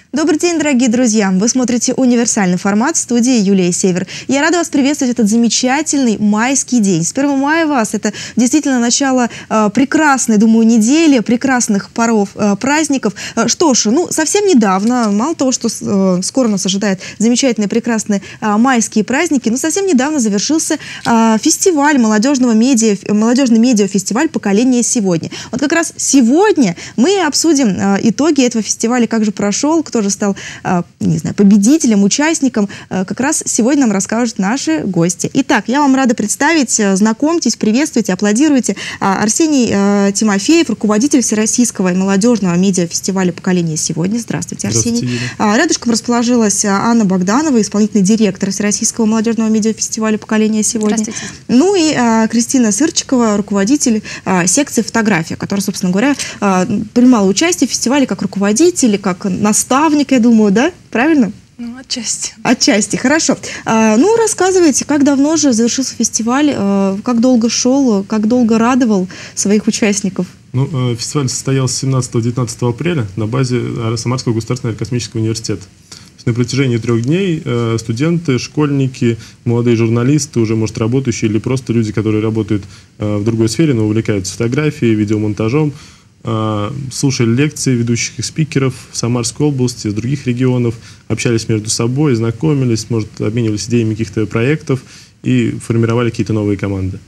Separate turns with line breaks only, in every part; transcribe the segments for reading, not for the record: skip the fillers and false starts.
Добрый день, дорогие друзья! Вы смотрите универсальный формат, в студии Юлия Север. Я рада вас приветствовать в этот замечательный майский день. С 1 мая вас, это действительно начало прекрасной, думаю, недели, прекрасных паров праздников. Что ж, совсем недавно, мало того, что скоро нас ожидают замечательные, прекрасные майские праздники, но совсем недавно завершился фестиваль, молодежный медиафестиваль «Поколение сегодня». Вот как раз сегодня мы обсудим итоги этого фестиваля, как же прошел, кто же стал, не знаю, победителем, участником. Как раз сегодня нам расскажут наши гости. Итак, я вам рада представить, знакомьтесь, приветствуйте, аплодируйте. Арсений Тимофеев, руководитель Всероссийского молодежного медиафестиваля «Поколение сегодня». Здравствуйте, Арсений. Здравствуйте. Рядышком расположилась Анна Богданова, исполнительный директор Всероссийского молодежного медиафестиваля «Поколение сегодня».
Здравствуйте.
Ну и Кристина Сырчикова, руководитель секции «Фотография», которая, собственно говоря, принимала участие в фестивале как руководитель, как наставник, я думаю, да? Правильно?
Ну, отчасти.
Отчасти, хорошо. Рассказывайте, как давно же завершился фестиваль, как долго шел, как долго радовал своих участников?
Фестиваль состоялся 17-19 апреля на базе Самарского государственного аэрокосмического университета. На протяжении 3 дней студенты, школьники, молодые журналисты, уже, может, работающие, или просто люди, которые работают в другой сфере, но увлекаются фотографией, видеомонтажом, слушали лекции ведущих спикеров в Самарской области, из других регионов, общались между собой, знакомились, может, обменивались идеями каких-то проектов и формировали какие-то новые команды.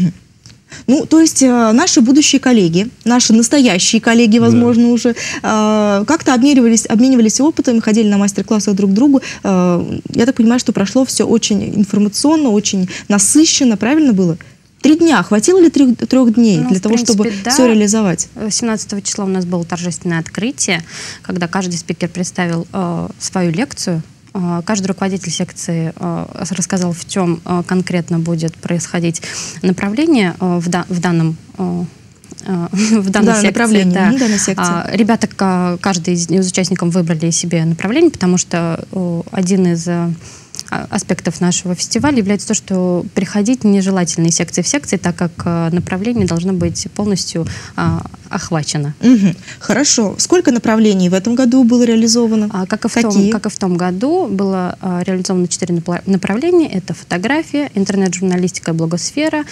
То есть наши будущие коллеги, наши настоящие коллеги, возможно, уже как-то обменивались опытом, ходили на мастер-классы друг к другу. Я так понимаю, что прошло все очень информационно, очень насыщенно, правильно было? 3 дня. Хватило ли 3 дней для того, чтобы все реализовать?
17 числа у нас было торжественное открытие, когда каждый спикер представил свою лекцию. Каждый руководитель секции рассказал, в чем конкретно будет происходить направление в данном направлении. Да. Ребята, каждый из участников выбрали себе направление, потому что один из аспектов нашего фестиваля является то, что приходить нежелательно из секции в секции, так как направление должно быть полностью охвачено.
Хорошо. Сколько направлений в этом году было реализовано?
Как и в том году было реализовано 4 направления. Это фотография, интернет-журналистика и блогосфера,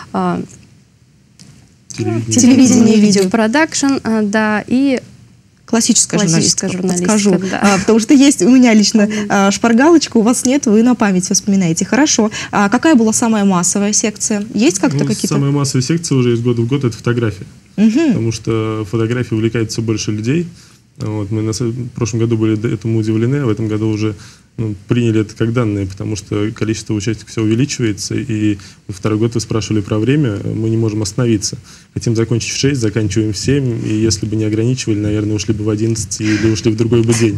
телевидение и видеопродакшн, да, и
классическая журналистика.
Подскажу,
да. Потому что есть у меня лично шпаргалочка, у вас нет, вы на память вспоминаете. Хорошо. А какая была самая массовая секция? Есть как-то какие-то?
Самая массовая секция уже из года в год — это фотография. Потому что фотография увлекает все больше людей. Мы в прошлом году были этому удивлены, а в этом году уже приняли это как данное, потому что количество участников все увеличивается, и 2-й год вы спрашивали про время, мы не можем остановиться. Хотим закончить в 6, заканчиваем в 7, и если бы не ограничивали, наверное, ушли бы в 11 или ушли в другой бы день.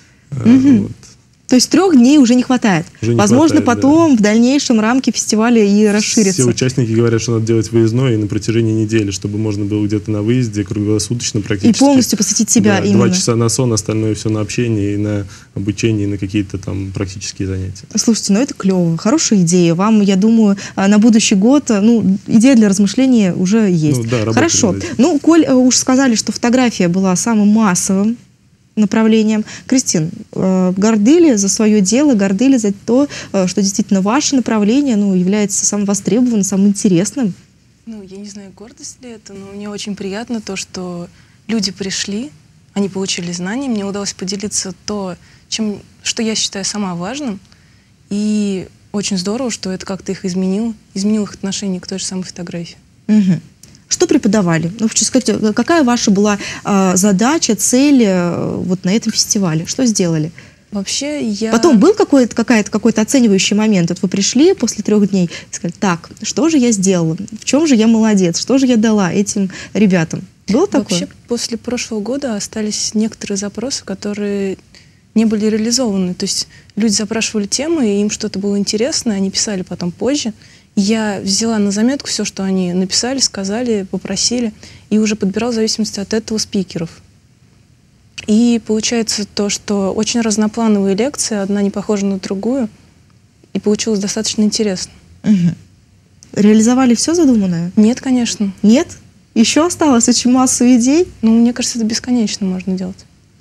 То есть 3 дней уже не хватает. Возможно, потом в дальнейшем рамки фестиваля и расширятся.
Все участники говорят, что надо делать выездной и на протяжении недели, чтобы можно было где-то на выезде круглосуточно практически.
И полностью посвятить себя именно.
2 часа на сон, остальное все на общение, и на обучение, и на какие-то там практические занятия.
Слушайте, это клево, хорошая идея. Вам, я думаю, на будущий год, идея для размышления уже есть. Хорошо. Коль уж сказали, что фотография была самым массовым направлением. Кристин, гордыли за свое дело, гордыли за то, что действительно ваше направление является самым востребованным, самым интересным?
Я не знаю, гордость ли это, но мне очень приятно то, что люди пришли, они получили знания, мне удалось поделиться что я считаю самым важным, и очень здорово, что это как-то их изменило их отношение к той же самой фотографии.
Что преподавали? Хочу сказать, какая ваша была задача, цель на этом фестивале? Что сделали?
Вообще
Потом был какой-то оценивающий момент? Вы пришли после 3 дней и сказали, так, что же я сделала? В чем же я молодец? Что же я дала этим ребятам? Было такое?
Вообще после прошлого года остались некоторые запросы, которые не были реализованы. То есть люди запрашивали темы, и им что-то было интересно, они писали потом позже. Я взяла на заметку все, что они написали, сказали, попросили, и уже подбирала в зависимости от этого спикеров. И получается то, что очень разноплановые лекции, одна не похожа на другую, и получилось достаточно интересно.
Реализовали все задуманное?
Нет, конечно.
Нет? Еще осталось очень массу идей?
Мне кажется, это бесконечно можно делать.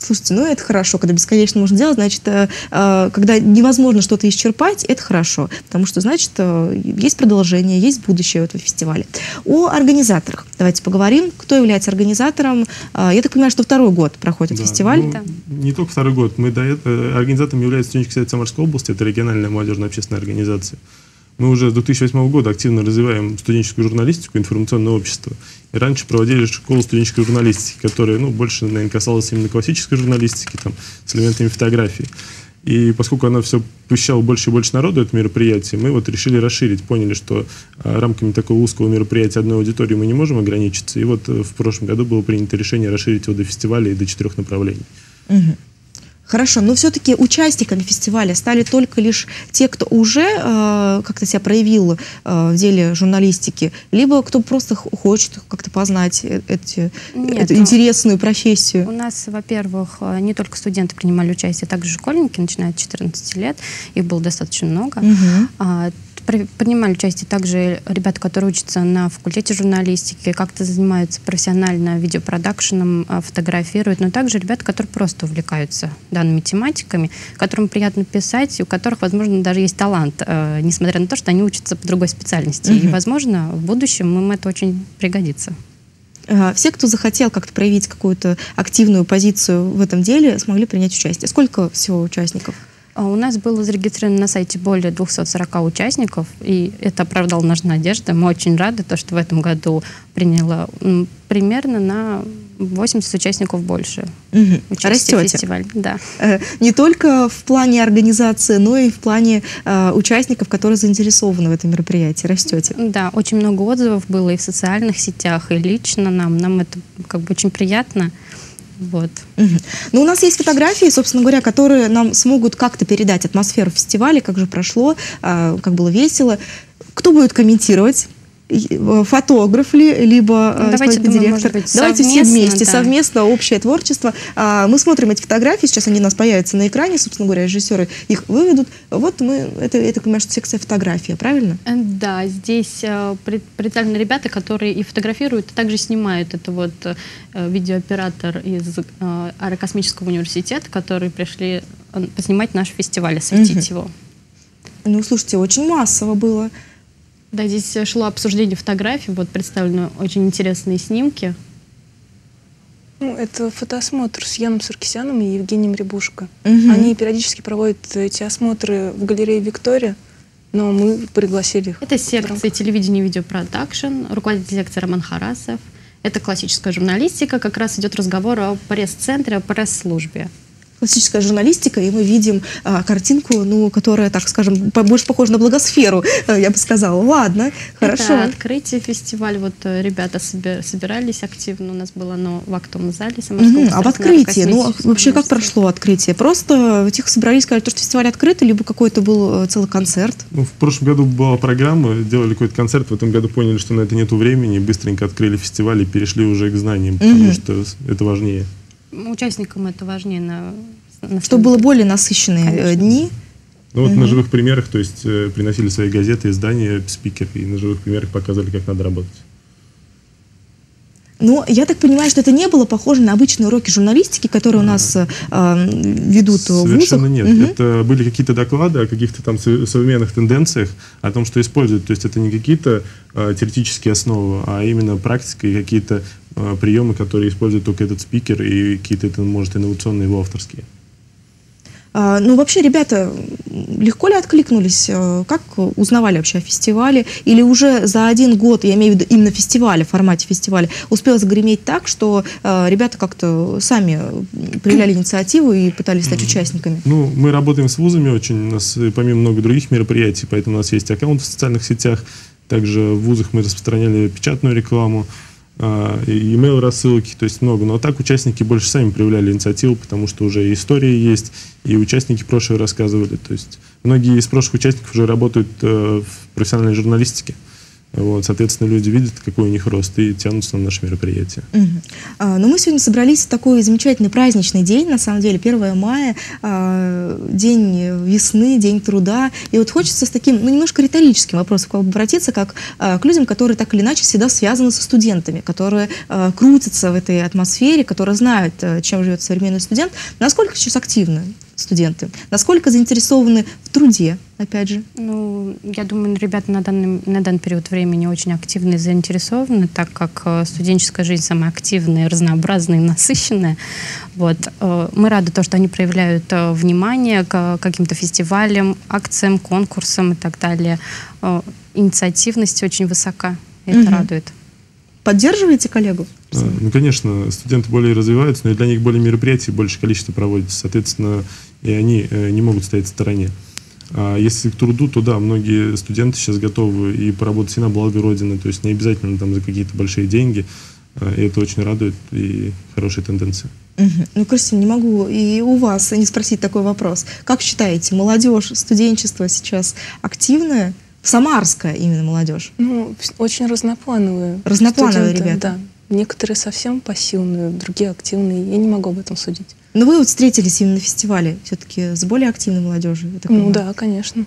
Слушайте, ну это хорошо, когда бесконечно можно делать, значит, когда невозможно что-то исчерпать, это хорошо, потому что, значит, есть продолжение, есть будущее этого фестиваля. О организаторах давайте поговорим. Кто является организатором? Я так понимаю, что второй год проходит фестиваль.
Ну, не только второй год. Организатором является студенческий совет Самарской области, это региональная молодежная общественная организация. Мы уже с 2008 года активно развиваем студенческую журналистику, информационное общество. И раньше проводили школу студенческой журналистики, которая, больше, наверное, касалась именно классической журналистики, там, с элементами фотографии. И поскольку она все посещала больше и больше народу, это мероприятие, мы решили расширить, поняли, что рамками такого узкого мероприятия одной аудитории мы не можем ограничиться. И в прошлом году было принято решение расширить его до фестиваля и до 4 направлений.
Угу. Хорошо, но все-таки участниками фестиваля стали только лишь те, кто уже как-то себя проявил в деле журналистики, либо кто просто хочет как-то познать эту интересную профессию?
У нас, во-первых, не только студенты принимали участие, также школьники, начиная от 14 лет, их было достаточно много. Принимали участие также ребята, которые учатся на факультете журналистики, как-то занимаются профессионально видеопродакшеном, фотографируют, но также ребята, которые просто увлекаются данными тематиками, которым приятно писать, у которых, возможно, даже есть талант, несмотря на то, что они учатся по другой специальности. И, возможно, в будущем им это очень пригодится.
Все, кто захотел как-то проявить какую-то активную позицию в этом деле, смогли принять участие. Сколько всего участников?
У нас было зарегистрировано на сайте более 240 участников, и это оправдало наши надежды. Мы очень рады, что в этом году приняло примерно на 80 участников больше.
Растете.
В фестивале. Да.
Не только в плане организации, но и в плане участников, которые заинтересованы в этом мероприятии. Растете.
Да, очень много отзывов было и в социальных сетях, и лично нам. Нам это очень приятно. Вот.
Ну, у нас есть фотографии, собственно говоря, которые нам смогут как-то передать атмосферу фестиваля, как же прошло, как было весело. Кто будет комментировать? Фотограф ли, либо директор? Давайте все вместе, совместно, общее творчество. Мы смотрим эти фотографии, сейчас они у нас появятся на экране, собственно говоря, режиссеры их выведут. Вот это, конечно, секция фотография, правильно?
Да, здесь представлены ребята, которые и фотографируют, и также снимают. Это видеооператор из Аэрокосмического университета, которые пришли поснимать наш фестиваль, осветить его.
Ну, слушайте, очень массово было.
Да, здесь шло обсуждение фотографий, представлены очень интересные снимки.
Это фотоосмотр с Яном Саркисяном и Евгением Рябушко. Они периодически проводят эти осмотры в галерее «Виктория», но мы пригласили их.
Это секция телевидения и видеопродакшн, руководитель секции Роман Харасов. Это классическая журналистика, как раз идет разговор о пресс-центре, о пресс-службе.
Классическая журналистика, и мы видим картинку, которая, так скажем, больше похожа на благосферу, я бы сказала. Ладно, хорошо.
Это открытие фестиваля. Ребята собирались активно, у нас было оно в актовом зале.
А в открытии? Вообще, как прошло открытие? Просто тихо собрались, сказали, что фестиваль открыт, либо какой-то был целый концерт?
В прошлом году была программа, делали какой-то концерт, в этом году поняли, что на это нету времени, быстренько открыли фестиваль и перешли уже к знаниям, потому что это важнее.
Участникам это важнее.
Чтобы было более насыщенные дни.
На живых примерах, то есть приносили свои газеты, издания, спикеры, и на живых примерах показывали, как надо работать.
Но я так понимаю, что это не было похоже на обычные уроки журналистики, которые у нас ведут в вузах.
Совершенно нет. Это были какие-то доклады о каких-то там современных тенденциях, о том, что используют. То есть это не какие-то теоретические основы, а именно практика и какие-то приемы, которые использует только этот спикер, и какие-то, может, инновационные его авторские.
Вообще, ребята, легко ли откликнулись? Как узнавали вообще о фестивале? Или уже за один год, я имею в виду именно фестиваля, в формате фестиваля, успело загреметь так, что ребята как-то сами проявляли инициативу и пытались стать участниками?
Мы работаем с вузами очень, у нас помимо много других мероприятий, поэтому у нас есть аккаунты в социальных сетях. Также в вузах мы распространяли печатную рекламу, email рассылки, то есть много. Но так участники больше сами проявляли инициативу, потому что уже и истории есть, и участники прошлые рассказывали. То есть многие из прошлых участников уже работают в профессиональной журналистике. Вот, соответственно, люди видят, какой у них рост, и тянутся на наши мероприятия.
Но мы сегодня собрались в такой замечательный праздничный день, на самом деле, 1 мая, день весны, день труда. И вот хочется с таким, немножко риторическим вопросом к вам обратиться, как к людям, которые так или иначе всегда связаны со студентами, которые крутятся в этой атмосфере, которые знают, чем живет современный студент. Насколько сейчас активны студенты? Насколько заинтересованы в труде, опять же?
Я думаю, ребята на данный период времени очень активны и заинтересованы, так как студенческая жизнь самая активная, разнообразная и насыщенная. Вот. Мы рады, что они проявляют внимание к каким-то фестивалям, акциям, конкурсам и так далее. Инициативность очень высока, и это радует.
Поддерживаете коллегу?
Конечно, студенты более развиваются, но и для них более мероприятий, больше количество проводится. Соответственно, и они не могут стоять в стороне. А если к труду, то да, многие студенты сейчас готовы и поработать и на благо Родины, то есть не обязательно там за какие-то большие деньги. И это очень радует, и хорошая тенденция.
Кристина, не могу и у вас не спросить такой вопрос. Как считаете, молодежь, студенчество сейчас активное? Самарская именно молодежь?
Очень разноплановые.
Разноплановые ребята?
Да. Некоторые совсем пассивные, другие активные. Я не могу об этом судить.
Но вы встретились именно на фестивале все-таки с более активной молодежью?
Да, конечно.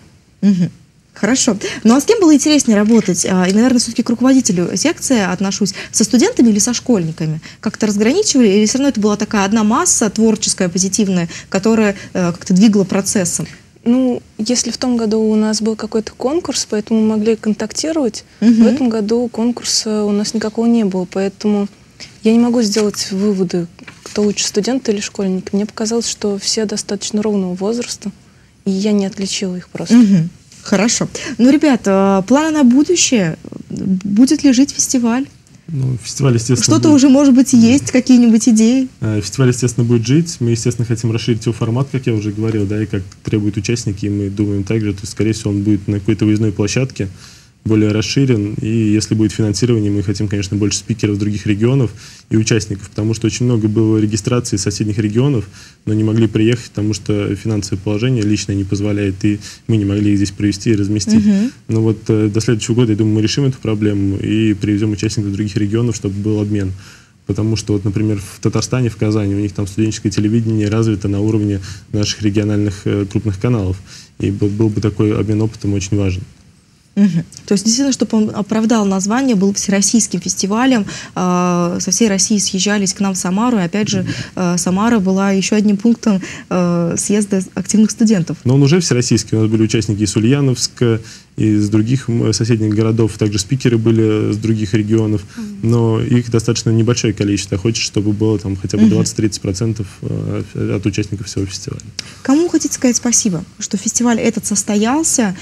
Хорошо. А с кем было интереснее работать? И, наверное, все-таки к руководителю секции отношусь. Со студентами или со школьниками? Как-то разграничивали? Или все равно это была такая одна масса творческая, позитивная, которая как-то двигала процессом?
Если в том году у нас был какой-то конкурс, поэтому мы могли контактировать, в этом году конкурса у нас никакого не было, поэтому я не могу сделать выводы, кто лучше, студент или школьник. Мне показалось, что все достаточно ровного возраста, и я не отличила их просто.
Хорошо. Ребята, планы на будущее? Будет ли жить фестиваль?
Фестиваль, естественно,
что-то уже, может быть, есть, какие-нибудь идеи?
Фестиваль, естественно, будет жить. Мы, естественно, хотим расширить его формат, как я уже говорил, да, и как требуют участники, и мы думаем также, то есть, скорее всего, он будет на какой-то выездной площадке, более расширен, и если будет финансирование, мы хотим, конечно, больше спикеров других регионов и участников, потому что очень много было регистраций из соседних регионов, но не могли приехать, потому что финансовое положение лично не позволяет, и мы не могли их здесь провести и разместить. Но вот до следующего года, я думаю, мы решим эту проблему и привезем участников других регионов, чтобы был обмен. Потому что, вот, например, в Татарстане, в Казани, у них там студенческое телевидение развито на уровне наших региональных крупных каналов. И был бы такой обмен опытом очень важен.
То есть, действительно, чтобы он оправдал название, был всероссийским фестивалем, со всей России съезжались к нам в Самару, и опять же, Самара была еще одним пунктом съезда активных студентов.
Но он уже всероссийский, у нас были участники из Ульяновска, из других соседних городов, также спикеры были с других регионов, но их достаточно небольшое количество. Хочется, чтобы было там хотя бы 20-30% от участников всего фестиваля.
Кому хотите сказать спасибо, что фестиваль этот состоялся?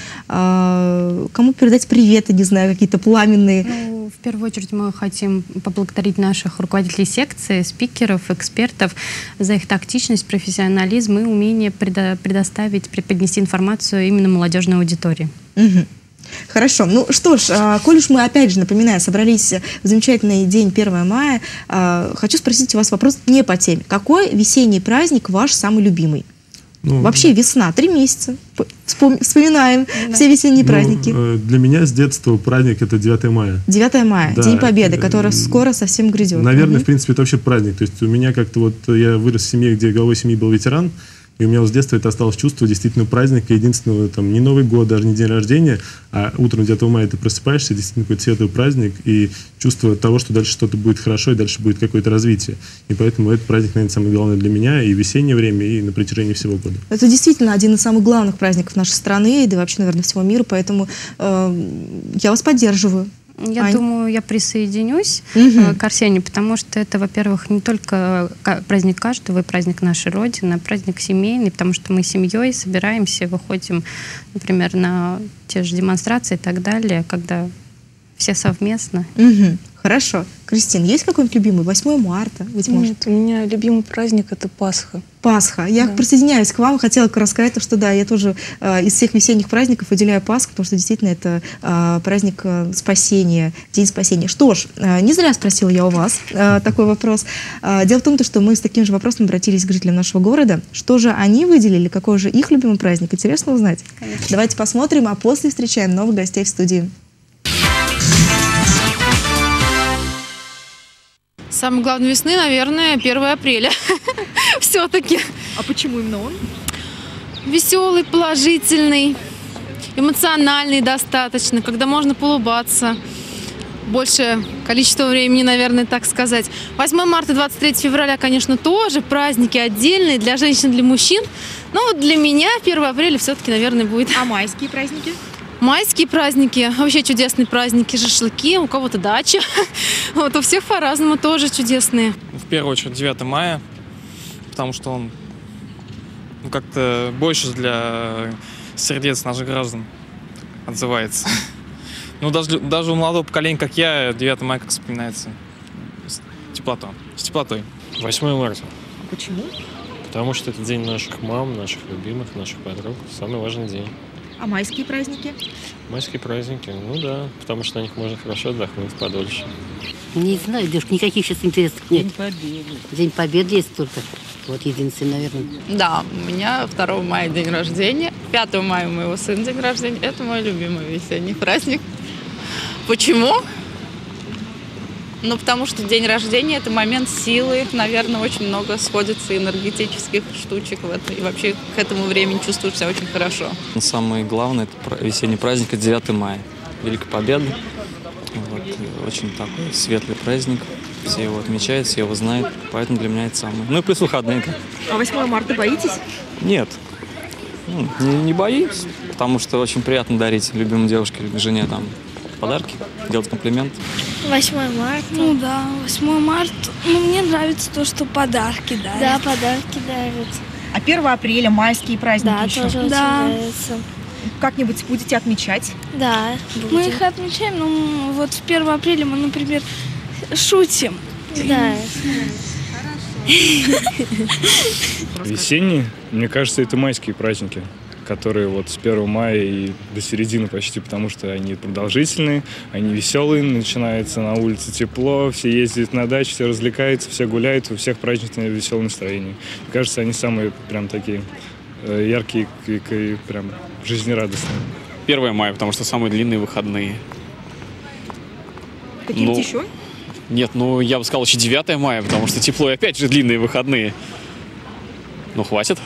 Кому передать приветы, не знаю, какие-то пламенные?
В первую очередь мы хотим поблагодарить наших руководителей секции, спикеров, экспертов за их тактичность, профессионализм и умение предоставить, преподнести информацию именно молодежной аудитории.
Хорошо. Что ж, коль уж мы, опять же, напоминаю, собрались в замечательный день 1 мая, хочу спросить у вас вопрос не по теме. Какой весенний праздник ваш самый любимый? Вообще весна, 3 месяца. Вспоминаем все весенние праздники.
Для меня с детства праздник — это 9 мая.
9 мая, да. День Победы, который скоро совсем грядет.
Наверное, в принципе, это вообще праздник. То есть у меня как-то вот, я вырос в семье, где главой семьи был ветеран, и у меня вот с детства это осталось чувство действительно праздника, единственного, там, не Новый год, даже не день рождения, а утром 9 мая ты просыпаешься, действительно какой-то светлый праздник, и чувство того, что дальше что-то будет хорошо, и дальше будет какое-то развитие. И поэтому этот праздник, наверное, самый главный для меня и в весеннее время, и на протяжении всего года. Это
действительно один из самых главных праздников нашей страны, да и вообще, наверное, всего мира, поэтому я вас поддерживаю.
Я думаю, я присоединюсь к Арсению, потому что это, во-первых, не только праздник каждого, и праздник нашей Родины, а праздник семейный, потому что мы семьей собираемся, выходим, например, на те же демонстрации и так далее, когда все совместно.
Хорошо. Кристин, есть какой-нибудь любимый? 8 марта, быть может?
Нет, у меня любимый праздник — это Пасха.
Пасха. Я присоединяюсь к вам. Хотела рассказать, что да, я тоже из всех весенних праздников выделяю Пасху, потому что действительно это праздник спасения, День спасения. Что ж, не зря спросила я у вас такой вопрос. Дело в том, что мы с таким же вопросом обратились к жителям нашего города. Что же они выделили, какой же их любимый праздник? Интересно узнать? Конечно. Давайте посмотрим, а после встречаем новых гостей в студии.
Самый главный весны, наверное, 1 апреля. Все-таки.
А почему именно он?
Веселый, положительный, эмоциональный достаточно, когда можно поулыбаться. Большее количество времени, наверное, так сказать. 8 марта, 23 февраля, конечно, тоже праздники отдельные для женщин, для мужчин. Но вот для меня 1 апреля все-таки, наверное, будет.
А майские праздники?
Майские праздники, вообще чудесные праздники, шашлыки, у кого-то дача. Вот, у всех по-разному тоже чудесные.
В первую очередь 9 мая, потому что он как-то больше для сердец наших граждан отзывается. Ну, даже у молодого поколения, как я, 9 мая как вспоминается с теплотой.
8 марта.
Почему?
Потому что это день наших мам, наших любимых, наших подруг. Самый важный день.
А майские праздники?
Майские праздники, ну да, потому что на них можно хорошо отдохнуть подольше.
Не знаю, девушка, никаких сейчас интересных нет.
День Победы.
День Победы есть только. Вот единственный, наверное.
Да, у меня 2 мая день рождения, 5 мая у моего сына день рождения. Это мой любимый весенний праздник. Почему? Ну, потому что день рождения – это момент силы. Наверное, очень много сходится энергетических штучек в этом. И вообще к этому времени чувствуешь себя очень хорошо.
Самый главный это весенний праздник, это 9 мая. Великая Победа. Вот, очень такой светлый праздник. Все его отмечают, все его знают. Поэтому для меня это самое. Ну и плюс выходные.
А 8 марта боитесь?
Нет. Не боюсь, потому что очень приятно дарить любимой девушке, жене там подарки, делать комплимент.
8 марта. Ну да, 8 марта. Ну, мне нравится то, что подарки дарят. Да, подарки дарят.
А 1 апреля майские праздники
да,
еще?
Тоже очень нравится.
Как-нибудь будете отмечать?
Да, будем. Мы их отмечаем, но вот в 1 апреля мы, например, шутим. Да.
Весенние, мне кажется, это майские праздники, которые вот с 1 мая и до середины почти, потому что они продолжительные, они веселые, начинается на улице тепло, все ездят на дачу, все развлекаются, все гуляют, у всех праздничное веселое настроение. Мне кажется, они самые прям такие яркие и прям жизнерадостные.
1 мая, потому что самые длинные выходные.
Какие-нибудь еще?
Нет, я бы сказал еще 9 мая, потому что тепло и опять же длинные выходные. Ну, хватит.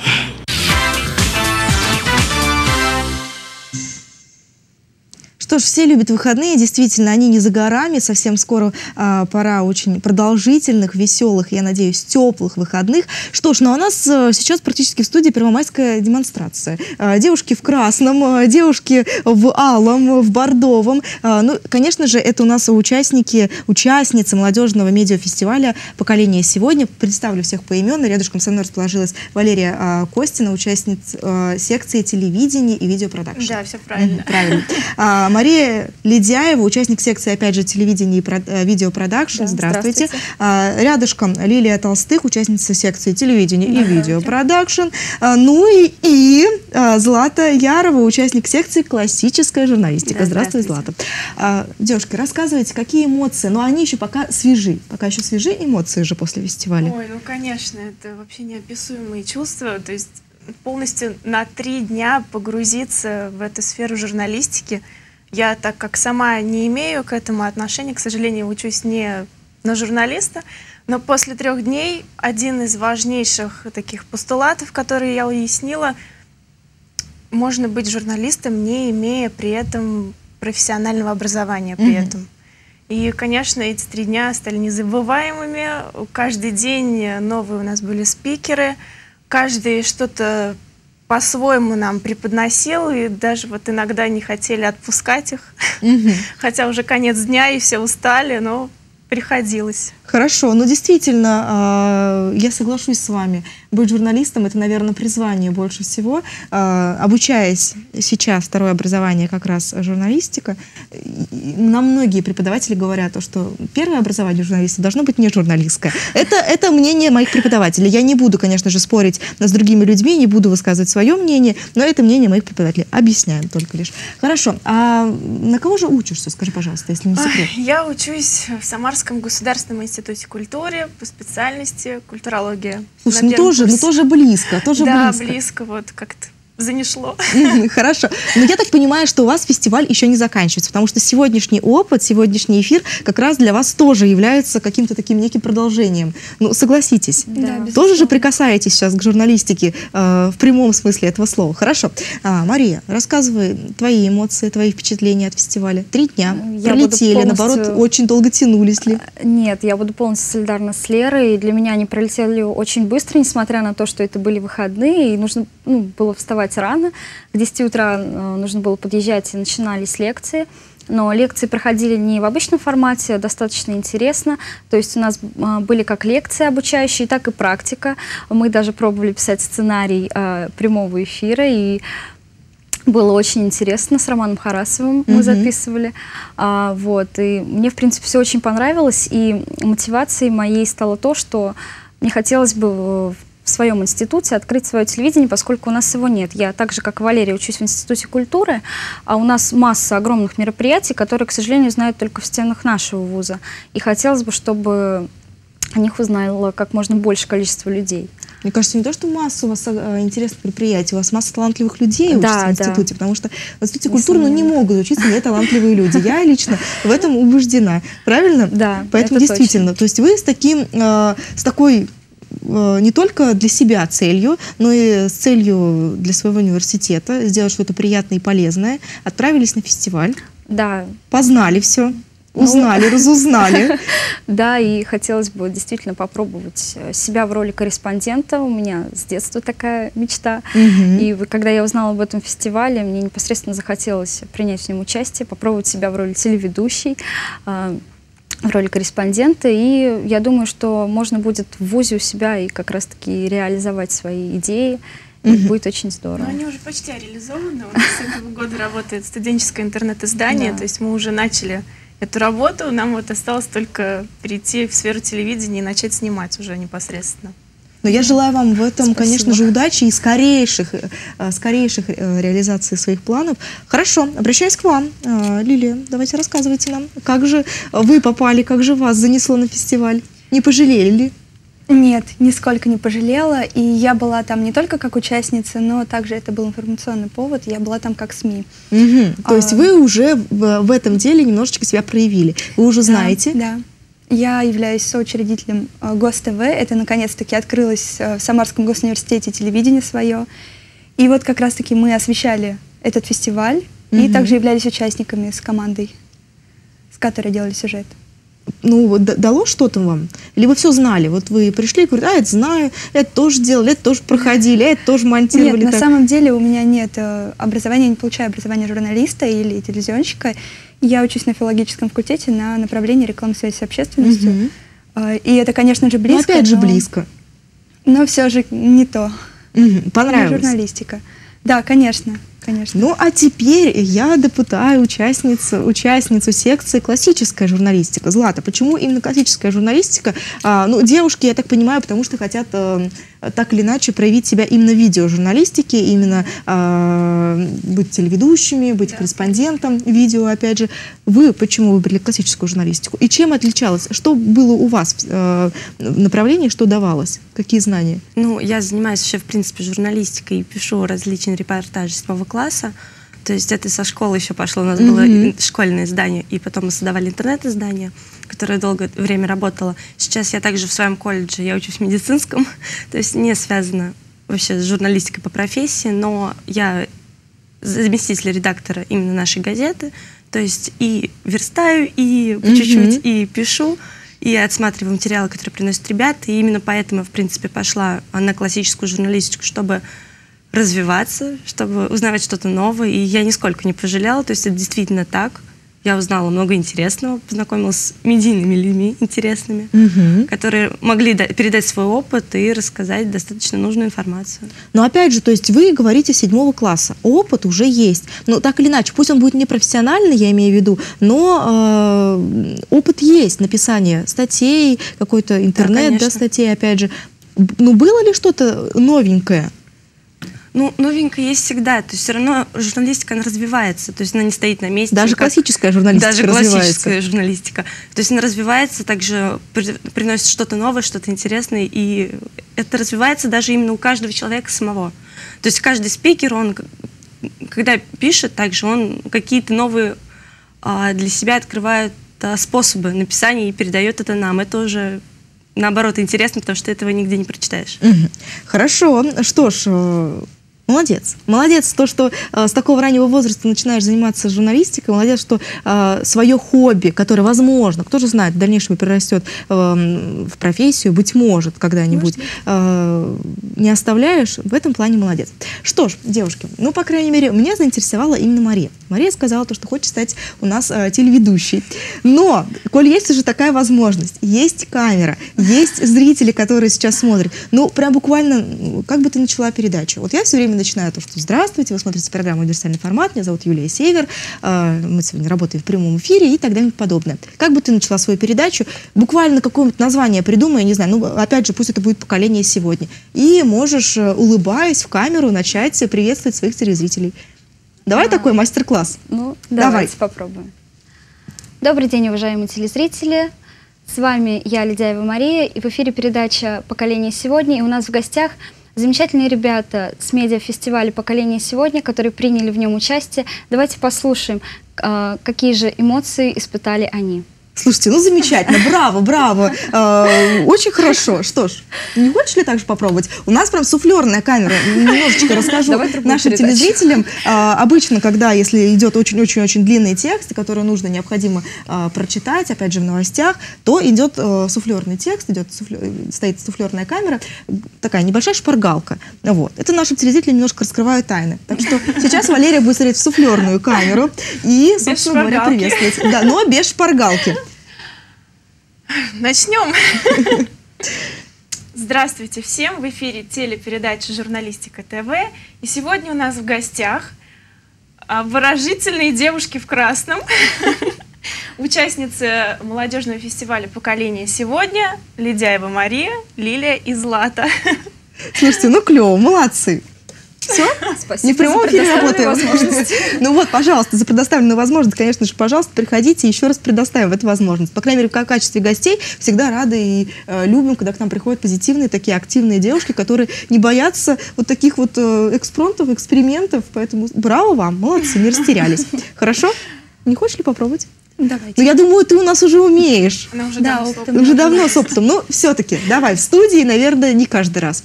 Что ж, все любят выходные, действительно, они не за горами, совсем скоро пора очень продолжительных, веселых, я надеюсь, теплых выходных. Что ж, ну а у нас сейчас практически в студии первомайская демонстрация. Девушки в красном, девушки в алом, в бордовом. Ну, конечно же, это у нас участницы молодежного медиафестиваля «Поколение сегодня». Представлю всех поименно. Рядышком со мной расположилась Валерия Костина, участница секции телевидения и видеопродакшн.
Да, все правильно.
Правильно. Мария Ледяева, участник секции, опять же, телевидения и видеопродакшн. Да, здравствуйте. Рядышком Лилия Толстых, участница секции телевидения и видеопродакшн. Ну и Злата Ярова, участник секции классическая журналистика. Да, здравствуй, Злата. Девушки, рассказывайте, какие эмоции, но они еще пока еще свежи эмоции же после фестиваля.
Ой, ну конечно, это вообще неописуемые чувства, то есть полностью на 3 дня погрузиться в эту сферу журналистики. Я, так как сама не имею к этому отношения, к сожалению, учусь не на журналиста, но после 3 дней один из важнейших таких постулатов, которые я уяснила, можно быть журналистом, не имея при этом профессионального образования при этом. И, конечно, эти 3 дня стали незабываемыми. Каждый день новые у нас были спикеры, каждый что-то по-своему нам преподносил, и даже вот иногда не хотели отпускать их, хотя уже конец дня и все устали, но приходилось.
Хорошо, но действительно, я соглашусь с вами. Быть журналистом – это, наверное, призвание больше всего. Обучаясь сейчас, второе образование как раз журналистика, нам многие преподаватели говорят, что первое образование журналиста должно быть не журналистское. Это мнение моих преподавателей. Я не буду, конечно же, спорить с другими людьми, не буду высказывать свое мнение, но это мнение моих преподавателей. Объясняем только лишь. Хорошо, а на кого же учишься, скажи, пожалуйста, если не секрет?
Я учусь в Самарском государственном институте культуры по специальности культурология.
Слушай, ну тоже близко.
Да, близко, вот как-то занесло.
Хорошо. Но я так понимаю, что у вас фестиваль еще не заканчивается, потому что сегодняшний опыт, сегодняшний эфир как раз для вас тоже является каким-то таким неким продолжением. Ну, согласитесь.
Да,
тоже же прикасаетесь сейчас к журналистике в прямом смысле этого слова. Хорошо. Мария, рассказывай твои эмоции, твои впечатления от фестиваля. 3 дня пролетели, наоборот, очень долго тянулись ли?
Нет, я буду полностью солидарна с Лерой. Для меня они пролетели очень быстро, несмотря на то, что это были выходные, и нужно было вставать рано. К 10 утра нужно было подъезжать, и начинались лекции. Но лекции проходили не в обычном формате, а достаточно интересно. То есть у нас были как лекции обучающие, так и практика. Мы даже пробовали писать сценарий прямого эфира, и было очень интересно. С Романом Харасовым мы записывали. И мне, в принципе, все очень понравилось. И мотивацией моей стало то, что мне хотелось бы в своем институте открыть свое телевидение, поскольку у нас его нет. Я так же, как и Валерия, учусь в Институте культуры, а у нас масса огромных мероприятий, которые, к сожалению, знают только в стенах нашего вуза. И хотелось бы, чтобы о них узнало как можно больше количество людей.
Мне кажется, не то, что масса у вас интересных мероприятий, у вас масса талантливых людей учатся в институте, потому что в Институте культуры не могут учиться неталантливые люди. Я лично в этом убеждена. Правильно?
Да.
Поэтому действительно, то есть вы с такой не только для себя целью, но и с целью для своего университета сделать что-то приятное и полезное, отправились на фестиваль.
Да.
Познали все. Узнали, разузнали.
Да, и хотелось бы действительно попробовать себя в роли корреспондента. У меня с детства такая мечта. И когда я узнала об этом фестивале, мне непосредственно захотелось принять в нем участие, попробовать себя в роли телеведущей, в роли корреспондента. И я думаю, что можно будет в вузе у себя и как раз-таки реализовать свои идеи. И будет очень здорово.
Но они уже почти реализованы. У нас с этого года работает студенческое интернет-издание, то есть мы уже начали эту работу, нам вот осталось только перейти в сферу телевидения и начать снимать уже непосредственно.
Но я желаю вам в этом, конечно же, удачи и скорейших реализации своих планов. Хорошо, обращаюсь к вам. Лилия, давайте рассказывайте нам, как же вы попали, как же вас занесло на фестиваль? Не пожалели ли?
Нет, нисколько не пожалела. И я была там не только как участница, но также это был информационный повод. Я была там как СМИ.
То есть вы уже в этом деле немножечко себя проявили. Вы уже знаете?
Да. Я являюсь соучредителем ГосТВ. Это наконец-таки открылось в Самарском госуниверситете телевидение свое. И вот как раз-таки мы освещали этот фестиваль и также являлись участниками с командой, с которой делали сюжет.
Ну, дало что-то вам? Или вы все знали? Вот вы пришли и говорите, это знаю, это тоже делали, это тоже проходили, это тоже монтировали.
Нет, на самом деле у меня нет образования, я не получаю образование журналиста или телевизионщика. Я учусь на филологическом факультете на направлении рекламной связи с общественностью. И это, конечно же, близко.
Но опять же близко.
Но все же не то.
Понравилось?
Журналистика. Да, конечно. Конечно.
Ну, а теперь я допытаю участницу секции «Классическая журналистика». Злата, почему именно классическая журналистика? Ну, девушки, я так понимаю, потому что хотят так или иначе проявить себя именно в видеожурналистике, именно быть телеведущими, быть корреспондентом видео, опять же. Вы почему выбрали классическую журналистику? И чем отличалось? Что было у вас в направлении, что давалось? Какие знания?
Ну, я занимаюсь вообще, в принципе, журналистикой и пишу различные репортажи с 7 класса. То есть это со школы еще пошло. У нас было школьное издание, и потом мы создавали интернет-издание, которое долгое время работало. Сейчас я также в своем колледже, я учусь в медицинском, то есть не связано вообще с журналистикой по профессии, но я заместитель редактора именно нашей газеты, то есть и верстаю, и по чуть-чуть, и пишу, и отсматриваю материалы, которые приносят ребята, и именно поэтому, в принципе, пошла на классическую журналистику, чтобы развиваться, чтобы узнавать что-то новое, и я нисколько не пожалела, то есть это действительно так. Я узнала много интересного, познакомилась с медийными людьми интересными, которые могли передать свой опыт и рассказать достаточно нужную информацию.
Но опять же, то есть вы говорите 7 класса, опыт уже есть. Но так или иначе, пусть он будет не профессиональный, я имею в виду, но опыт есть, написание статей, какой-то интернет, да, статей, опять же. Ну, было ли что-то новенькое?
Ну, новенькое есть всегда, то есть все равно журналистика, она развивается, то есть она не стоит на месте.
Даже классическая журналистика развивается. Даже классическая
журналистика. То есть она развивается, также приносит что-то новое, что-то интересное, и это развивается даже именно у каждого человека самого. То есть каждый спикер, он, когда пишет, также он какие-то новые для себя открывает способы написания и передает это нам. Это уже... наоборот, интересно, потому что этого нигде не прочитаешь.
Хорошо. Что ж, молодец. Молодец, то, что с такого раннего возраста начинаешь заниматься журналистикой. Молодец, что свое хобби, которое, возможно, кто же знает, в дальнейшем перерастет в профессию, быть может, когда-нибудь, не оставляешь. В этом плане молодец. Что ж, девушки, ну, по крайней мере, меня заинтересовала именно Мария. Мария сказала, что хочет стать у нас телеведущей. Но, коль есть уже такая возможность, есть камера, есть зрители, которые сейчас смотрят, ну, прям буквально, как бы ты начала передачу? Вот я все время начинаю то, что здравствуйте, вы смотрите программу «Универсальный формат», меня зовут Юлия Север, мы сегодня работаем в прямом эфире и так далее и подобное. Как бы ты начала свою передачу? Буквально какое-нибудь название придумай, не знаю, ну, опять же, пусть это будет «Поколение сегодня». И можешь, улыбаясь в камеру, начать приветствовать своих телезрителей. Давай такой мастер-класс.
Ну, давайте попробуем. Добрый день, уважаемые телезрители. С вами я, Ледяева Мария, и в эфире передача «Поколение сегодня». И у нас в гостях замечательные ребята с медиафестиваля «Поколение сегодня», которые приняли в нем участие. Давайте послушаем, какие же эмоции испытали они.
Слушайте, ну замечательно, браво, браво, очень хорошо. Что ж, не хочешь ли также попробовать? У нас прям суфлерная камера, немножечко расскажу нашим телезрителям. Обычно, когда, если идет очень-очень-очень длинный текст, который нужно, необходимо прочитать, опять же в новостях, то идет суфлерный текст, стоит суфлерная камера, такая небольшая шпаргалка. Вот. Это нашим телезрителям немножко раскрывают тайны. Так что сейчас Валерия будет смотреть в суфлерную камеру и, собственно говоря, приветствовать. Да, но без шпаргалки.
Начнем. Здравствуйте всем! В эфире телепередача «Журналистика ТВ». И сегодня у нас в гостях обворожительные девушки в красном, участницы молодежного фестиваля «Поколение сегодня», Ледяева Мария, Лилия и Злата.
Слушайте, ну клево, молодцы. Все?
Спасибо.
Не в прямом эфире работаем. Ну вот, пожалуйста, за предоставленную возможность, конечно же, пожалуйста, приходите, еще раз предоставим эту возможность. По крайней мере, в качестве гостей всегда рады и любим, когда к нам приходят позитивные, такие активные девушки, которые не боятся вот таких вот экспромтов, экспериментов. Поэтому браво вам, молодцы, не растерялись. Хорошо? Не хочешь ли попробовать?
Давайте.
Ну, я думаю, ты у нас уже умеешь.
Уже
давно с опытом. Но все-таки, давай, в студии, наверное, не каждый раз.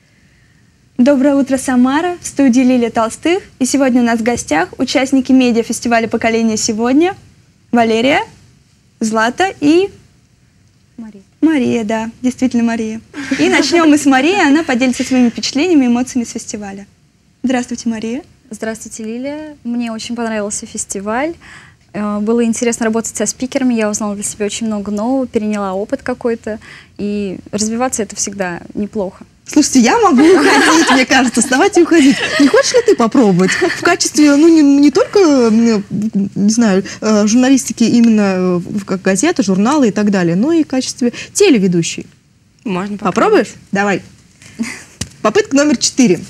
Доброе утро, Самара, в студии Лилия Толстых. И сегодня у нас в гостях участники медиафестиваля «Поколение сегодня» Валерия, Злата и
Мария.
Мария, да, действительно Мария. И начнем мы с Марии, она поделится своими впечатлениями и эмоциями с фестиваля. Здравствуйте, Мария.
Здравствуйте, Лилия. Мне очень понравился фестиваль. Было интересно работать со спикерами, я узнала для себя очень много нового, переняла опыт какой-то, и развиваться это всегда неплохо.
Слушайте, я могу уходить, мне кажется, вставать и уходить. Не хочешь ли ты попробовать? В качестве, ну, не только, не знаю, журналистики именно как газеты, журналы и так далее, но и в качестве телеведущей.
Можно попробовать.
Попробуешь? Давай. Попытка номер 4.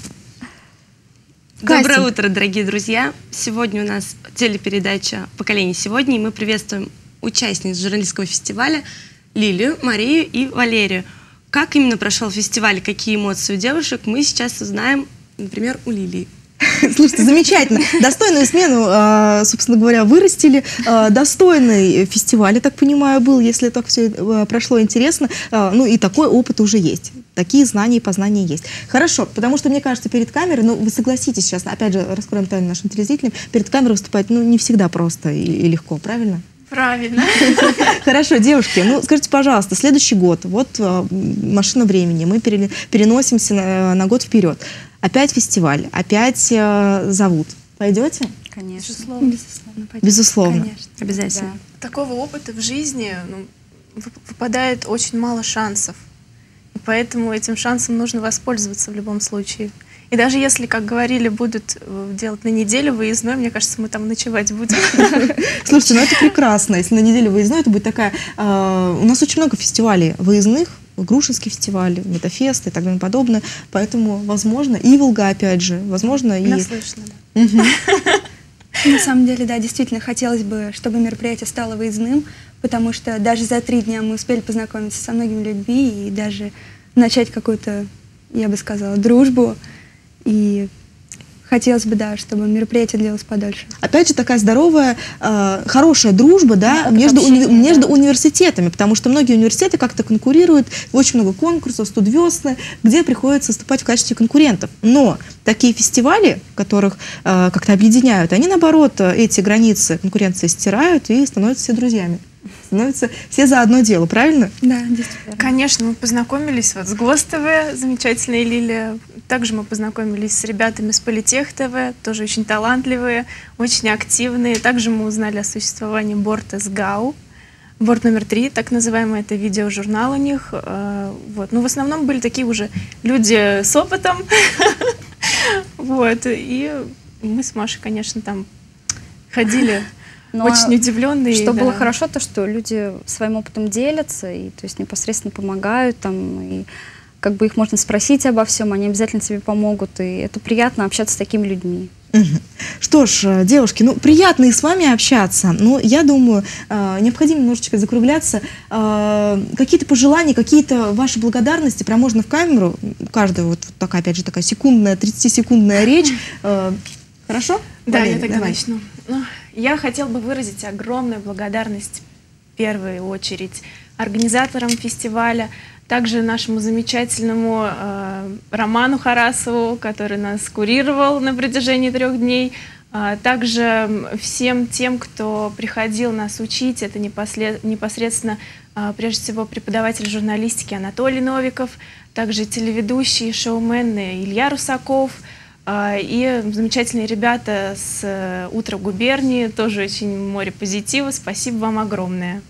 Доброе утро, дорогие друзья. Сегодня у нас телепередача «Поколение сегодня», и мы приветствуем участниц журналистского фестиваля Лилию, Марию и Валерию. Как именно прошел фестиваль, какие эмоции у девушек, мы сейчас узнаем, например, у Лилии.
Слушайте, замечательно. Достойную смену, собственно говоря, вырастили. Достойный фестиваль, я так понимаю, был, если так все прошло интересно. Ну и такой опыт уже есть. Такие знания и познания есть. Хорошо, потому что, мне кажется, перед камерой, ну, вы согласитесь сейчас, опять же, раскроем тайну нашим телезрителям, перед камерой выступать, ну, не всегда просто и легко, правильно?
Правильно.
Хорошо, девушки, ну скажите, пожалуйста, следующий год, вот машина времени, мы переносимся на год вперед. Опять фестиваль, опять зовут. Пойдете?
Конечно.
Безусловно.
Безусловно.
Конечно, обязательно.
Да. Такого опыта в жизни выпадает очень мало шансов. И поэтому этим шансом нужно воспользоваться в любом случае. И даже если, как говорили, будут делать на неделю выездной, мне кажется, мы там ночевать будем.
Слушайте, ну это прекрасно. Если на неделю выездной, это будет такая... У нас очень много фестивалей выездных. Грушинский фестиваль, Метафест и так далее и подобное. Поэтому, возможно, Иволга, опять же, возможно, и...
Наслышно, да.
На самом деле, да, действительно, хотелось бы, чтобы мероприятие стало выездным, потому что даже за 3 дня мы успели познакомиться со многими людьми и даже начать какую-то, я бы сказала, дружбу. И хотелось бы, да, чтобы мероприятие длилось подольше.
Опять же, такая здоровая, хорошая дружба, да, между университетами, потому что многие университеты как-то конкурируют, очень много конкурсов, студвесны, где приходится выступать в качестве конкурентов. Но такие фестивали, которых как-то объединяют, они, наоборот, эти границы конкуренции стирают и становятся все друзьями. Становятся все за одно дело, правильно?
Да, действительно.
Конечно, мы познакомились вот с ГосТВ, замечательная Лилия. Также мы познакомились с ребятами с Политех ТВ, тоже очень талантливые, очень активные. Также мы узнали о существовании борта СГАУ. Борт номер 3, так называемый, это видеожурнал у них. Вот. Но в основном были такие уже люди с опытом. Вот. И мы с Машей, конечно, там ходили...
Но
очень удивленные.
Что было хорошо, то что люди своим опытом делятся, и то есть непосредственно помогают, там, и как бы их можно спросить обо всем, они обязательно тебе помогут, и это приятно общаться с такими людьми.
Что ж, девушки, ну приятно и с вами общаться, но я думаю, необходимо немножечко закругляться. Какие-то пожелания, какие-то ваши благодарности, прям можно в камеру, каждая вот такая, опять же, такая секундная, 30-секундная речь. Хорошо?
Да,
Валерия,
я тогда
давай.
начну. Я хотела бы выразить огромную благодарность в первую очередь организаторам фестиваля, также нашему замечательному Роману Харасову, который нас курировал на протяжении 3 дней, также всем тем, кто приходил нас учить, это непосредственно прежде всего преподаватель журналистики Анатолий Новиков, также телеведущий, шоумен Илья Русаков, и замечательные ребята с «Утра губернии», тоже очень море позитива. Спасибо вам огромное.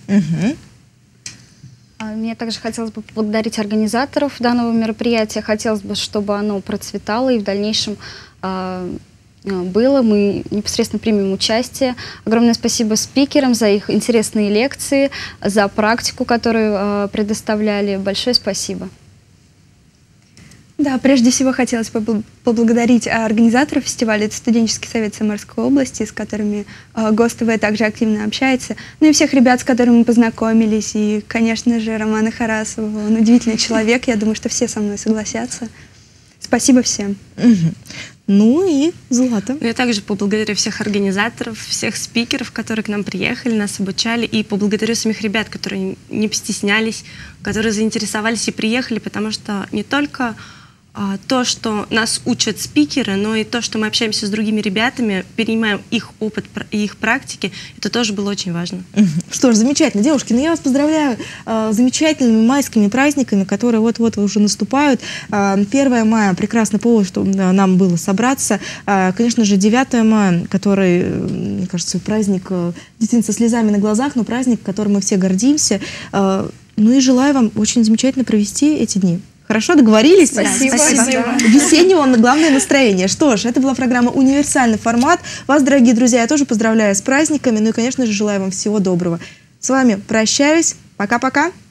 Мне также хотелось бы поблагодарить организаторов данного мероприятия. Хотелось бы, чтобы оно процветало и в дальнейшем было. Мы непосредственно примем участие. Огромное спасибо спикерам за их интересные лекции, за практику, которую предоставляли. Большое спасибо.
Да, прежде всего хотелось бы поблагодарить организаторов фестиваля, это студенческий совет Самарской области, с которыми ГосТВ также активно общается, ну и всех ребят, с которыми мы познакомились, и, конечно же, Романа Харасова, он удивительный человек, я думаю, что все со мной согласятся. Спасибо всем.
Ну и Злата.
Я также поблагодарю всех организаторов, всех спикеров, которые к нам приехали, нас обучали, и поблагодарю самих ребят, которые не постеснялись, которые заинтересовались и приехали, потому что не только то, что нас учат спикеры, но и то, что мы общаемся с другими ребятами, перенимаем их опыт и их практики, это тоже было очень важно.
Что ж, замечательно. Девушки, ну я вас поздравляю с замечательными майскими праздниками, которые вот-вот уже наступают. 1 мая – прекрасный повод, чтобы нам было собраться. Конечно же, 9 мая, который, мне кажется, праздник действительно со слезами на глазах, но праздник, которым мы все гордимся. Ну и желаю вам очень замечательно провести эти дни. Хорошо, договорились?
Спасибо.
Весеннего, главное, настроение. Что ж, это была программа «Универсальный формат». Вас, дорогие друзья, я тоже поздравляю с праздниками. Ну и, конечно же, желаю вам всего доброго. С вами прощаюсь. Пока-пока.